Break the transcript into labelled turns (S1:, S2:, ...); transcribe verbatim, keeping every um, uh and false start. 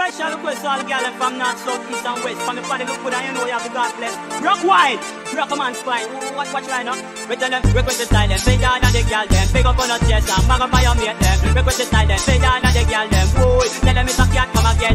S1: Special request all girl from north, south, east and west. From the body look good and you know you have the God bless. Rock wide, rock a man's spine. Watch, watch right now. We tell them, request the style them. Say down and the girl them. Big up on the chest and mag up by your mate them. Request the style them. Say down and the girl them. Boy, tell them it's a cat come again.